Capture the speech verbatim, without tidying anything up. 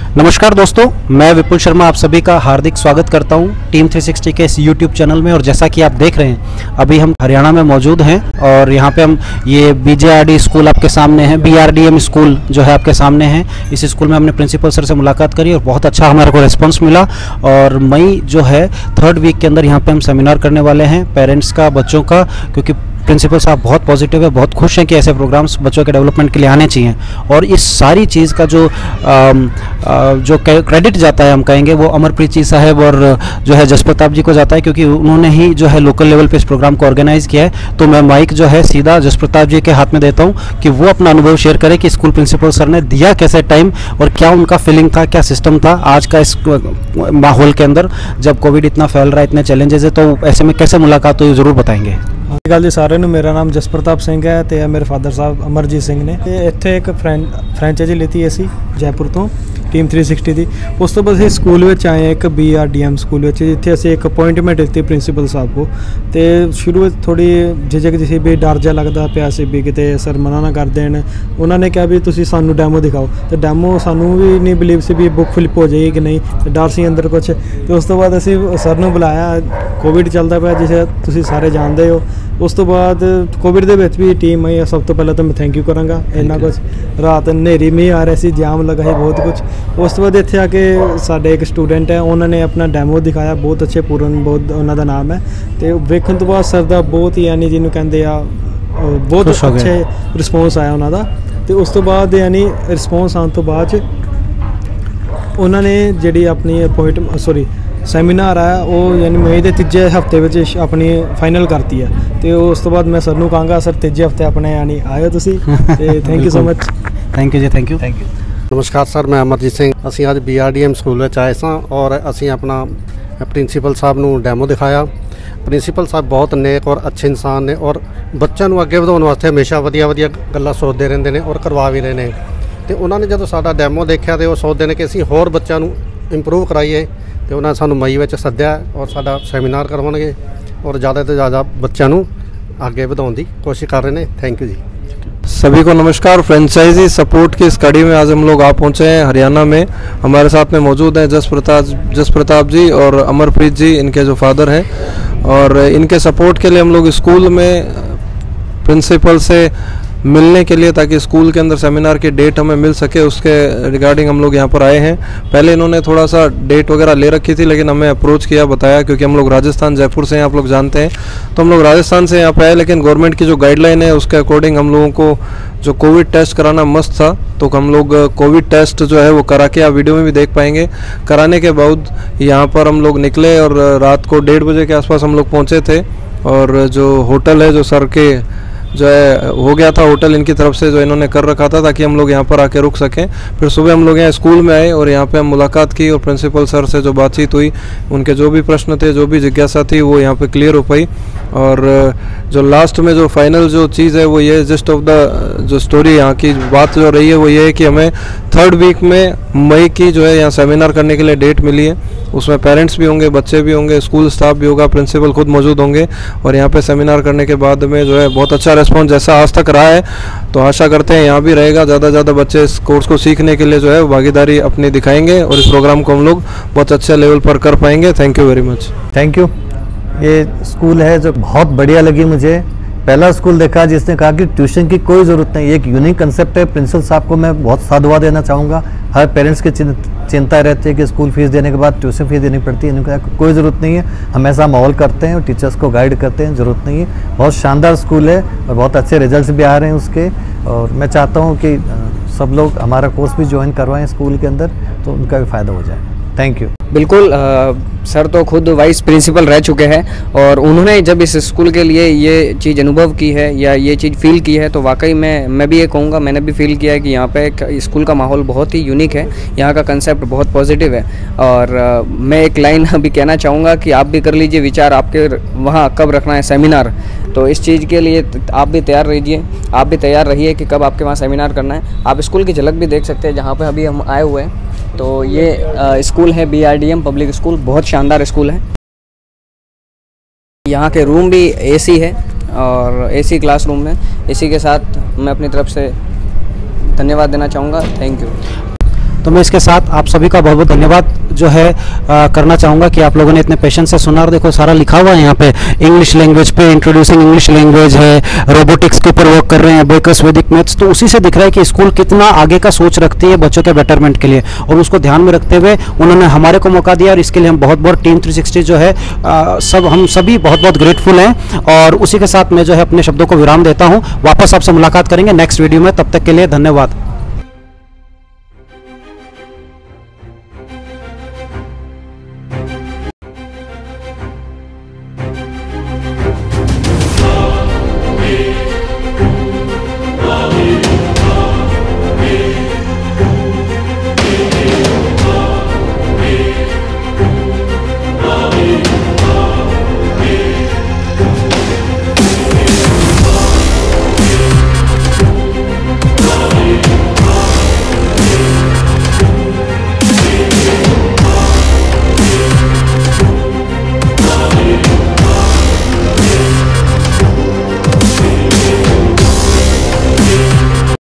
नमस्कार दोस्तों, मैं विपुल शर्मा आप सभी का हार्दिक स्वागत करता हूं टीम थ्री सिक्सटी के इस यूट्यूब चैनल में। और जैसा कि आप देख रहे हैं, अभी हम हरियाणा में मौजूद हैं और यहां पे हम ये बीजेआरडी स्कूल आपके सामने है, बीआरडीएम स्कूल जो है आपके सामने है। इस स्कूल में हमने प्रिंसिपल सर से मुलाकात करी और बहुत अच्छा हमारे को रिस्पॉन्स मिला। और मई जो है थर्ड वीक के अंदर यहाँ पे हम सेमिनार करने वाले हैं पेरेंट्स का, बच्चों का, क्योंकि प्रिंसिपल साहब बहुत पॉजिटिव है, बहुत खुश हैं कि ऐसे प्रोग्राम्स बच्चों के डेवलपमेंट के लिए आने चाहिए। और इस सारी चीज़ का जो आ, आ, जो क्रेडिट जाता है, हम कहेंगे, वो अमरप्रीत जी साहब और जो है जस प्रताप जी को जाता है, क्योंकि उन्होंने ही जो है लोकल लेवल पे इस प्रोग्राम को ऑर्गेनाइज़ किया है। तो मैं माइक जो है सीधा जस प्रताप जी के हाथ में देता हूँ कि वो अपना अनुभव शेयर करें कि स्कूल प्रिंसिपल सर ने दिया कैसे टाइम और क्या उनका फीलिंग था, क्या सिस्टम था आज का इस माहौल के अंदर जब कोविड इतना फैल रहा है, इतने चैलेंजेस है। तो ऐसे में कैसे मुलाकात हुई, ज़रूर बताएंगे। ਗੱਲ ਜੀ ਸਾਰਿਆਂ ਨੂੰ, ਮੇਰਾ ਨਾਮ ਜਸ ਪ੍ਰਤਾਪ ਸਿੰਘ ਹੈ ਤੇ ਮੇਰੇ ਫਾਦਰ ਸਾਹਿਬ ਅਮਰਜੀਤ ਸਿੰਘ ਨੇ ਤੇ ਇੱਥੇ ਇੱਕ ਫਰੈਂਚਾਈਜ਼ੀ ਲਈ ਅਸੀਂ ਜੈਪੁਰ ਤੋਂ ਟੀਮ ਥ੍ਰੀ ਸਿਕਸਟੀ ਦੀ। ਉਸ ਤੋਂ ਬਾਅਦ ਅਸੀਂ ਸਕੂਲ ਵਿੱਚ ਆਏ ਇੱਕ B R D M school ਵਿੱਚ, ਜਿੱਥੇ ਅਸੀਂ ਇੱਕ ਅਪਾਇੰਟਮੈਂਟ ਲਿੱਤੀ ਪ੍ਰਿੰਸੀਪਲ ਸਾਹਿਬ ਕੋ। ਤੇ ਸ਼ੁਰੂ ਵਿੱਚ ਥੋੜੀ ਝਿਜਕ ਜਿਹੀ ਸੀ ਵੀ ਡਰ ਜਿਹਾ ਲੱਗਦਾ ਪਿਆ ਸੀ ਵੀ ਕਿਤੇ ਸਰ ਮਨਾ ਨਾ ਕਰ ਦੇਣ। ਉਹਨਾਂ ਨੇ ਕਿਹਾ ਵੀ ਤੁਸੀਂ ਸਾਨੂੰ ਡੈਮੋ ਦਿਖਾਓ, ਤੇ ਡੈਮੋ ਸਾਨੂੰ ਵੀ ਨਹੀਂ ਬਿਲੀਵ ਸੀ ਵੀ ਬੁੱਕ ਫਲਿੱਪ ਹੋ ਜਾਏਗੀ ਕਿ ਨਹੀਂ, ਤੇ ਡਰ ਸੀ ਅੰਦਰ ਕੁਛ। ਤੇ ਉਸ ਤੋਂ ਬਾਅਦ ਅਸੀਂ ਸਰ ਨੂੰ ਬੁਲਾਇਆ, ਕੋਵਿਡ ਚੱਲਦਾ ਪਿਆ ਜਿਵੇਂ ਤੁਸੀਂ ਸਾਰੇ ਜਾਣਦੇ ਹੋ। ਉਸ ਤੋਂ ਬਾਅਦ ਕੋਵਿਡ ਦੇ ਵਿੱਚ ਵੀ ਟੀਮ ਆਈ। ਸਭ ਤੋਂ ਪਹਿਲਾਂ ਤਾਂ ਮੈਂ ਥੈਂਕ ਯੂ ਕਰਾਂਗਾ, ਇੰਨਾ ਕੁਛ ਰਾਤ ਹਨੇਰੀ ਮੀਂਹ ਆ ਰਿਹਾ ਸੀ, ਜਾਮ ਲੱਗਾ ਸੀ ਬਹੁਤ ਕੁਛ। ਉਸ ਤੋਂ ਬਾਅਦ ਇੱਥੇ ਆ ਕੇ ਸਾਡੇ ਇੱਕ ਸਟੂਡੈਂਟ ਹੈ, ਉਹਨਾਂ ਨੇ ਆਪਣਾ ਡੈਮੋ ਦਿਖਾਇਆ, ਬਹੁਤ ਅੱਛੇ, ਪੂਰਨ ਬਹੁਤ ਉਹਨਾਂ ਦਾ ਨਾਮ ਹੈ। ਤੇ ਵੇਖਣ ਤੋਂ ਬਾਅਦ ਸਰ ਦਾ ਬਹੁਤ ਹੀ ਯਾਨੀ ਜਿਹਨੂੰ ਕਹਿੰਦੇ ਆ ਬਹੁਤ ਅੱਛੇ ਰਿਸਪੌਂਸ ਆਇਆ ਉਹਨਾਂ ਦਾ। ਤੇ ਉਸ ਤੋਂ ਬਾਅਦ ਯਾਨੀ ਰਿਸਪੌਂਸ ਆਉਣ ਤੋਂ ਬਾਅਦ 'ਚ ਉਹਨਾਂ ਨੇ ਜਿਹੜੀ ਆਪਣੀ ਅਪੋਇੰਟ ਸੋਰੀ ਸੈਮੀਨਾਰ ਆ ਉਹ ਯਾਨੀ ਮਈ ਦੇ ਤੀਜੇ ਹਫਤੇ ਵਿੱਚ ਆਪਣੀ ਫਾਈਨਲ ਕਰਤੀ ਹੈ। ਤੇ ਉਸ ਤੋਂ ਬਾਅਦ ਮੈਂ ਸਰ ਨੂੰ ਕਹਾਂਗਾ ਸਰ ਤੀਜੇ ਹਫਤੇ ਆਪਣੇ ਯਾਨੀ ਆਇਓ ਤੁਸੀਂ। ਤੇ thank you so much. Thank you ਜੀ, ਥੈਂਕ ਯੂ ਥੈਂਕ ਯੂ। नमस्कार सर, मैं अमरजीत सिंह। ਅਸੀਂ ਅੱਜ B R D M school ਵਿੱਚ ਆਏ ਸਾਂ ਔਰ ਅਸੀਂ ਆਪਣਾ ਪ੍ਰਿੰਸੀਪਲ ਸਾਹਿਬ ਨੂੰ ਡੈਮੋ ਦਿਖਾਇਆ। ਪ੍ਰਿੰਸੀਪਲ ਸਾਹਿਬ ਬਹੁਤ ਨੇਕ ਔਰ ਅੱਛੇ ਇਨਸਾਨ ਨੇ ਔਰ ਬੱਚਿਆਂ ਨੂੰ ਅੱਗੇ ਵਧਾਉਣ ਵਾਸਤੇ ਹਮੇਸ਼ਾ ਵਧੀਆ ਵਧੀਆ ਗੱਲਾਂ ਸੋਚਦੇ ਰਹਿੰਦੇ ਨੇ ਔਰ ਕਰਵਾ ਵੀ ਰਹੇ ਨੇ। ਤੇ ਉਹਨਾਂ ਨੇ ਜਦੋਂ ਸਾਡਾ ਡੈਮੋ ਦੇਖਿਆ ਤੇ ਉਹ ਸੋਚਦੇ ਨੇ ਕਿ ਅਸੀਂ ਹੋਰ ਬੱਚਿਆਂ ਨੂੰ ਇੰਪਰੂਵ ਕਰਾਈਏ। ਤੇ ਉਹਨਾਂ ਸਾਨੂੰ ਮਈ ਵਿੱਚ ਸੱਦਿਆ ਔਰ ਸਾਡਾ ਸੈਮੀਨਾਰ ਕਰਵਾਉਣਗੇ ਔਰ ज़्यादा से ज़्यादा बच्चों को आगे बढ़ाने की कोशिश कर रहे हैं। थैंक यू जी। सभी को नमस्कार। फ्रेंचाइजी सपोर्ट की इस कड़ी में आज हम लोग आ पहुँचे हैं हरियाणा में। हमारे साथ में मौजूद हैं जस प्रताप जस प्रताप जी और अमरप्रीत जी, इनके जो फादर हैं। और इनके सपोर्ट के लिए हम लोग स्कूल में प्रिंसिपल से मिलने के लिए, ताकि स्कूल के अंदर सेमिनार की डेट हमें मिल सके, उसके रिगार्डिंग हम लोग यहाँ पर आए हैं। पहले इन्होंने थोड़ा सा डेट वगैरह ले रखी थी, लेकिन हमें अप्रोच किया, बताया, क्योंकि हम लोग राजस्थान जयपुर से हैं, आप लोग जानते हैं। तो हम लोग राजस्थान से यहाँ पे आए, लेकिन गवर्नमेंट की जो गाइडलाइन है उसके अकॉर्डिंग हम लोगों को जो कोविड टेस्ट कराना मस्त था, तो हम लोग कोविड टेस्ट जो है वो करा के आप वीडियो में भी देख पाएंगे। कराने के बाद यहाँ पर हम लोग निकले और रात को डेढ़ बजे के आसपास हम लोग पहुँचे थे। और जो होटल है, जो सर के जो है हो गया था होटल इनकी तरफ से, जो इन्होंने कर रखा था ताकि हम लोग यहाँ पर आके रुक सकें। फिर सुबह हम लोग यहाँ स्कूल में आए और यहाँ पे हम मुलाकात की और प्रिंसिपल सर से जो बातचीत हुई, उनके जो भी प्रश्न थे, जो भी जिज्ञासा थी, वो यहाँ पे क्लियर हो पाई। और जो लास्ट में जो फाइनल जो चीज़ है वो ये, जस्ट ऑफ द जो स्टोरी यहाँ की बात जो रही है वो ये है कि हमें थर्ड वीक में मई की जो है यहाँ सेमिनार करने के लिए डेट मिली है। उसमें पेरेंट्स भी होंगे, बच्चे भी होंगे, स्कूल स्टाफ भी होगा, प्रिंसिपल खुद मौजूद होंगे। और यहाँ पे सेमिनार करने के बाद में जो है बहुत अच्छा रिस्पॉन्स जैसा आज तक रहा है, तो आशा करते हैं यहाँ भी रहेगा। ज़्यादा से ज़्यादा बच्चे इस कोर्स को सीखने के लिए जो है भागीदारी अपनी दिखाएंगे और इस प्रोग्राम को हम लोग बहुत अच्छे लेवल पर कर पाएंगे। Thank you very much. Thank you. ये स्कूल है जो बहुत बढ़िया लगी मुझे। पहला स्कूल देखा जिसने कहा कि ट्यूशन की कोई ज़रूरत नहीं, एक यूनिक कंसेप्ट है। प्रिंसिपल साहब को मैं बहुत साधुवाद देना चाहूँगा। हर पेरेंट्स की चिंता रहती है कि स्कूल फीस देने के बाद ट्यूशन फीस देनी पड़ती है, इन्होंने कहा कोई ज़रूरत नहीं है, हमेशा माहौल करते हैं और टीचर्स को गाइड करते हैं, ज़रूरत नहीं है। बहुत शानदार स्कूल है और बहुत अच्छे रिजल्ट्स भी आ रहे हैं उसके। और मैं चाहता हूँ कि सब लोग हमारा कोर्स भी ज्वाइन करवाएं स्कूल के अंदर, तो उनका भी फ़ायदा हो जाए। Thank you. बिल्कुल, आ, सर तो खुद वाइस प्रिंसिपल रह चुके हैं और उन्होंने जब इस स्कूल के लिए ये चीज़ अनुभव की है या ये चीज़ फील की है, तो वाकई में मैं भी ये कहूँगा, मैंने भी फील किया है कि यहाँ पे स्कूल का माहौल बहुत ही यूनिक है, यहाँ का कंसेप्ट बहुत पॉजिटिव है। और आ, मैं एक लाइन अभी कहना चाहूँगा कि आप भी कर लीजिए विचार, आपके वहाँ कब रखना है सेमिनार। तो इस चीज़ के लिए आप भी तैयार रहिए, आप भी तैयार रहिए कि कब आपके वहाँ सेमिनार करना है। आप स्कूल की झलक भी देख सकते हैं जहाँ पर अभी हम आए हुए हैं। तो ये आ, स्कूल है B R D M public school, बहुत शानदार स्कूल है। यहाँ के रूम भी एसी है और एसी क्लासरूम है। इसी के साथ मैं अपनी तरफ से धन्यवाद देना चाहूँगा। Thank you. तो मैं इसके साथ आप सभी का बहुत बहुत धन्यवाद जो है आ, करना चाहूँगा कि आप लोगों ने इतने पेशेंस से सुना। और देखो सारा लिखा हुआ है यहाँ पे, इंग्लिश लैंग्वेज पे इंट्रोड्यूसिंग इंग्लिश लैंग्वेज है, रोबोटिक्स के ऊपर वर्क कर रहे हैं, बेकर्स वैदिक मैथ्स। तो उसी से दिख रहा है कि स्कूल कितना आगे का सोच रखती है बच्चों के बेटरमेंट के लिए, और उसको ध्यान में रखते हुए उन्होंने हमारे को मौका दिया, और इसके लिए हम बहुत बहुत टीम थ्री सिक्सटी जो है आ, सब हम सभी बहुत बहुत ग्रेटफुल हैं। और उसी के साथ मैं जो है अपने शब्दों को विराम देता हूँ। वापस आपसे मुलाकात करेंगे नेक्स्ट वीडियो में, तब तक के लिए धन्यवाद।